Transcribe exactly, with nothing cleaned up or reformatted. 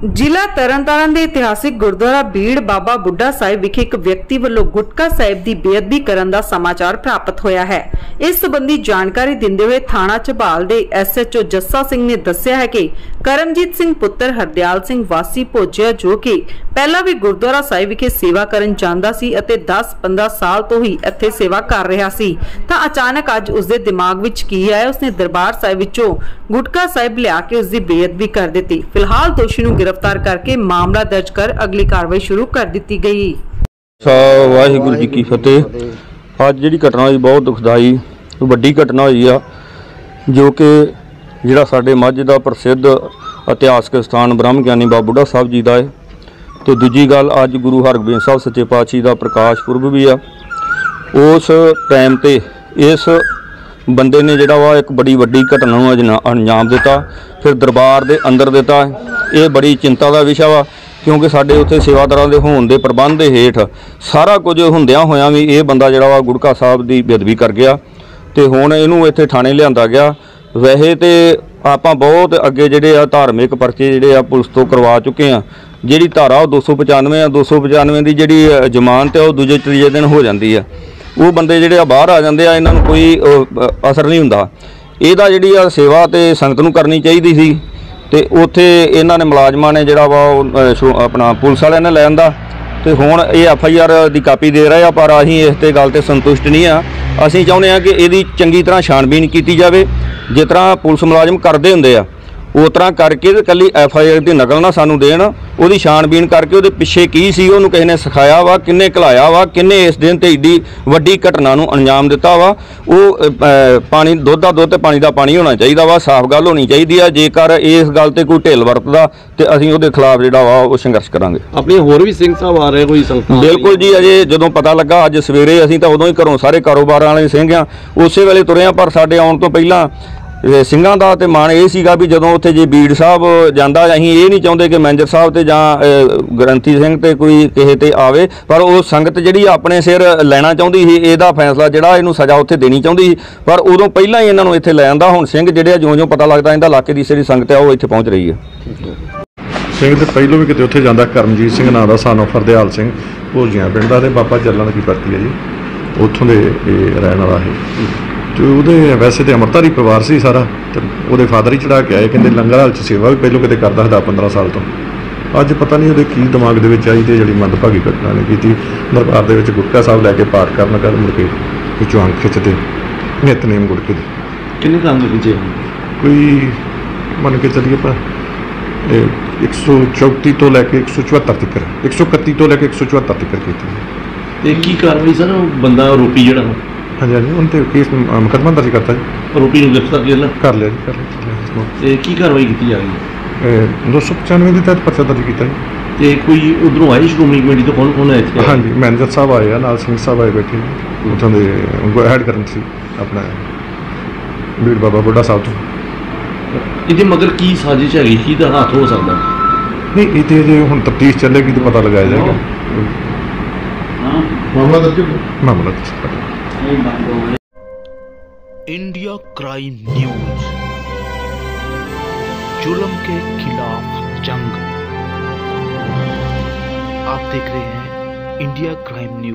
ਜ਼ਿਲ੍ਹਾ ਤਰਨਤਾਰਨ ਦੇ ਇਤਿਹਾਸਿਕ ਗੁਰਦੁਆਰਾ ਬੀੜ ਬਾਬਾ ਬੁੱਢਾ ਸਾਹਿਬ ਵਿਖੇ ਇੱਕ ਵਿਅਕਤੀ ਵੱਲੋਂ ਗੁਟਕਾ ਸਾਹਿਬ ਦੀ ਬੇਅਦਬੀ ਕਰਨ ਦਾ ਸਮਾਚਾਰ ਪ੍ਰਾਪਤ ਹੋਇਆ ਹੈ। ਇਸ ਸੰਬੰਧੀ ਜਾਣਕਾਰੀ ਦਿੰਦੇ ਹੋਏ ਥਾਣਾ ਝਬਾਲ ਦੇ S H O Jassa Singh ਨੇ ਦੱਸਿਆ ਹੈ ਕਿ ਕਰਮਜੀਤ ਸਿੰਘ ਪੁੱਤਰ ਹਰਦਿਆਲ ਸਿੰਘ ਵਾਸੀ ਭੋਜਿਆ, ਜੋ ਕਿ ਪਹਿਲਾਂ ਵੀ ਗੁਰਦੁਆਰਾ ਸਾਹਿਬ ਵਿਖੇ ਸੇਵਾ ਕਰਨ ਜਾਂਦਾ ਸੀ ਅਤੇ ਦਸ ਪੰਦਰਾਂ ਸਾਲ ਤੋਂ ਹੀ ਇੱਥੇ ਸੇਵਾ ਕਰ ਰਿਹਾ ਸੀ, ਤਾਂ ਅਚਾਨਕ ਅੱਜ ਉਸਦੇ ਦਿਮਾਗ ਵਿੱਚ ਕੀ ਆਇਆ, ਉਸਨੇ ਦਰਬਾਰ ਸਾਹਿਬ ਵਿੱਚੋਂ ਗੁਟਕਾ ਸਾਹਿਬ ਲਿਆ ਕੇ ਉਸ ਦੀ ਬੇਅਦਬੀ ਕਰ ਦਿੱਤੀ। ਫਿਲਹਾਲ ਦੋਸ਼ੀ ਨੂੰ गिरफ्तार करके मामला दर्ज कर अगली कार्रवाई शुरू कर दी गई। वाहिगुरू जी की फतेह। अज जी घटना हुई बहुत दुखदाई वड्डी घटना हुई आ, जो कि जिहड़ा साडे माझ दा प्रसिद्ध इतिहासक स्थान ब्रह्म ज्ञानी बाबा बुढ़ा साहब जी का है। तो दूजी गल, अज गुरु हरगोबिंद साहब सच्चे पातशाही का प्रकाश पुरब भी आ। उस टाइम ते इस बंदे ने जिहड़ा वा एक बड़ी वड्डी घटना नूं अंजाम दिता, फिर दरबार दे अंदर दिता। ये बड़ी चिंता का विषय वा, क्योंकि साडे उत्थे सेवादारां दे होण दे प्रबंध दे हेठ सारा कुछ हुंदियां होयां भी ये बंदा जिहड़ा वा गुटका साहब की बेअदबी कर गया, तो हुण इहनूं इत्थे थाणे लिआंदा गया। वैसे तो आपां बहुत अगे जिहड़े आ धार्मिक परचे जिहड़े आ पुलिस तो करवा चुके हैं। जिहड़ी धारा दो सौ पचानवे दो सौ पचानवे की जिहड़ी जमानत है वो दूजे तीजे दिन हो जाती है। वो बंदे जिहड़े बाहर आ जाते हैं, इन्हां नूं कोई असर नहीं हुंदा। इहदा जिहड़ी आ सेवा तो संगत नूं करनी चाहिदी सी, तो उत्थे इन्हां ने मुलाजमां ने जिहड़ा वा अपना पुलिस वालियां ने लै आंदा, तो हुण ये एफ आई आर की कापी दे रहे हैं। पर असीं इस ते गल ते संतुष्ट नहीं आ। असीं चाहुंदे आ कि इहदी चंगी तरह छाणबीन कीती जावे, जिस तरह पुलिस मुलाजम करदे हुंदे आ उस तरह करके ते कल्ली एफ आई आर की नकल ना सानूं देण, उहदी छाणबीन करके उहदे पिछे की सी, उहनूं किसी ने सिखाया वा, किन्ने घलाया वा, किन्ने इस दिन ते एडी वड्डी घटना नूं अंजाम दिता वा। वो पानी दुध दा दुध ते पानी दा पानी होना चाहिए वा, साफ गल होनी चाहिए है। जेकर इस गल ते कोई ढिल वरतदा ते असीं उहदे खिलाफ जिहड़ा वा वो संघर्ष करांगे। अपने होर भी सिंह साहब आ रहे कोई संगत? बिल्कुल जी, अजे जदों पता लगा अज सवेरे असीं तां उदों ही घरों सारे कारोबार वाले सिंह आ उसे वेले तुरे आ। पर साडे आउण तों पहिलां ਸਿੰਘਾਂ ਦਾ ਤੇ ਮਾਣ ਇਹ ਸੀਗਾ ਵੀ ਜਦੋਂ ਉੱਥੇ ਜੇ ਬੀੜ ਸਾਹਿਬ ਜਾਂਦਾ, ਅਸੀਂ ਇਹ ਨਹੀਂ ਚਾਹੁੰਦੇ ਕਿ ਮੈਨੇਜਰ ਸਾਹਿਬ ਤੇ ਜਾਂ ਗ੍ਰੰਥੀ ਸਿੰਘ ਤੇ ਕੋਈ ਕਿਸੇ ਤੇ ਆਵੇ, ਪਰ ਉਹ ਸੰਗਤ ਜਿਹੜੀ ਆਪਣੇ ਸਿਰ ਲੈਣਾ ਚਾਹੁੰਦੀ ਸੀ ਇਹਦਾ ਫੈਸਲਾ, ਜਿਹੜਾ ਇਹਨੂੰ ਸਜ਼ਾ ਉੱਥੇ ਦੇਣੀ ਚਾਹੁੰਦੀ ਸੀ। ਪਰ ਉਦੋਂ ਪਹਿਲਾਂ ਹੀ ਇਹਨਾਂ ਨੂੰ ਇੱਥੇ ਲੈ ਆਂਦਾ। ਹੁਣ ਸਿੰਘ ਜਿਹੜੇ ਜਿਉਂ ਜਿਉਂ ਪਤਾ ਲੱਗਦਾ ਇਹਦਾ ਇਲਾਕੇ ਦੀ ਜਿਹੜੀ ਸੰਗਤ ਆ ਉਹ ਇੱਥੇ ਪਹੁੰਚ ਰਹੀ ਹੈ। ਸਿੰਘ ਤੇ ਪਹਿਲੋਂ ਵੀ ਕਿਤੇ ਉੱਥੇ ਜਾਂਦਾ, ਕਰਮਜੀਤ ਸਿੰਘ ਨਾਂ ਦਾ ਸਾਨੂੰ ਹਰਦਿਆਲ ਸਿੰਘ ਭੋਜੀਆਂ ਪਿੰਡ ਦਾ, ਤੇ ਬਾਬਾ ਚੱਲਣ ਦੀ ਪਰਤੀ ਹੈ ਜੀ, ਉੱਥੋਂ ਦੇ ਰਹਿਣ ਵਾਲਾ ਹੈ। ਤੇ ਉਹਦੇ ਵੈਸੇ ਤਾਂ ਅੰਮ੍ਰਿਤਧਾਰੀ ਪਰਿਵਾਰ ਸੀ ਸਾਰਾ, ਤੇ ਉਹਦੇ ਫਾਦਰ ਹੀ ਚੜਾ ਕੇ ਆਏ, ਕਹਿੰਦੇ ਲੰਗਰ ਹਾਲ 'ਚ ਸੇਵਾ ਵੀ ਪਹਿਲੋਂ ਕਿਤੇ ਕਰਦਾ ਦਸ ਪੰਦਰਾਂ ਸਾਲ ਤੋਂ। ਅੱਜ ਪਤਾ ਨਹੀਂ ਉਹਦੇ ਕੀ ਦਿਮਾਗ ਦੇ ਵਿੱਚ ਆਈ ਤੇ ਜਿਹੜੀ ਮੰਦਭਾਗੀ ਘਟਨਾ ਨੇ ਕੀਤੀ। ਦਰਬਾਰ ਦੇ ਵਿੱਚ ਗੁਟਕਾ ਸਾਹਿਬ ਲੈ ਕੇ ਪਾਠ ਕਰਨ ਕਰ ਮੁੜ ਕੇ ਵਿੱਚੋਂ ਅੰਖ ਖਿੱਚਦੇ ਨਿਤਨੇਮ ਗੁਟਕੇ ਦੀ। ਕਿੰਨੇ ਕੰਮ ਦੇ ਪਿੱਛੇ ਕੋਈ ਮੰਨ ਕੇ ਚੱਲੀਏ ਆਪਾਂ ਇੱਕ ਸੌ ਚੌਂਤੀ ਤੋਂ ਲੈ ਕੇ ਇੱਕ ਸੌ ਚੁਹੱਤਰ ਤੱਕ, ਇੱਕ ਸੌ ਇਕੱਤੀ ਤੋਂ ਲੈ ਕੇ ਇੱਕ ਸੌ ਚੁਹੱਤਰ ਤੱਕ ਕੀਤੀ। ਤੇ ਕੀ ਕਾਰਵਾਈ ਸਰ ਉਹ ਬੰਦਾ ਆਰੋਪੀ ਜਿਹੜਾ? ਹਾਂਜੀ ਹਾਂਜੀ, ਉਹਨਾਂ 'ਤੇ ਕੇਸ ਮੁਕੱਦਮਾ ਦਰਜ ਕਰਤਾ ਜੀ। ਆਰੋਪੀ ਨੂੰ ਗ੍ਰਿਫਤਾਰ ਕਰ ਲਿਆ? ਕਰ ਲਿਆ ਜੀ, ਕਰ ਲਿਆ। ਤੇ ਕੀ ਕਾਰਵਾਈ ਕੀਤੀ ਜਾ ਰਹੀ ਹੈ? ਦੋ ਸੌ ਪਚਾਨਵੇਂ ਦੇ ਤਹਿਤ ਪਰਚਾ ਦਰਜ ਕੀਤਾ ਜੀ। ਤੇ ਕੋਈ ਉਧਰੋਂ ਆਈ ਸ਼੍ਰੋਮਣੀ ਕਮੇਟੀ ਤੋਂ ਕੌਣ ਕੌਣ ਹੈ ਇੱਥੇ? ਹਾਂਜੀ, ਮੈਨੇਜਰ ਸਾਹਿਬ ਆਏ ਆ, ਨਾਲ ਸਿੰਘ ਸਾਹਿਬ ਆਏ ਬੈਠੇ ਨੇ, ਉੱਥੋਂ ਦੇ ਹੈਡ ਕਰਨ ਸੀ ਆਪਣਾ ਬੀੜ ਬਾਬਾ ਬੁੱਢਾ ਸਾਹਿਬ ਤੋਂ। ਇਹਦੇ ਮਗਰ ਕੀ ਸਾਜ਼ਿਸ਼ ਹੈਗੀ, ਕੀ ਦਾ ਹੱਥ ਹੋ ਸਕਦਾ? ਨਹੀਂ, ਇਹ ਤੇ ਜੇ ਹੁਣ ਤਫਤੀਸ਼ ਚੱਲੇਗੀ ਤਾਂ ਪਤਾ ਲਗਾਇਆ ਜਾਏਗਾ। ਮਾਮਲਾ ਦਰਜ ਮਾਮਲਾ ਦਰਜ इंडिया क्राइम न्यूज, जुल्म के खिलाफ जंग। आप देख रहे हैं इंडिया क्राइम न्यूज।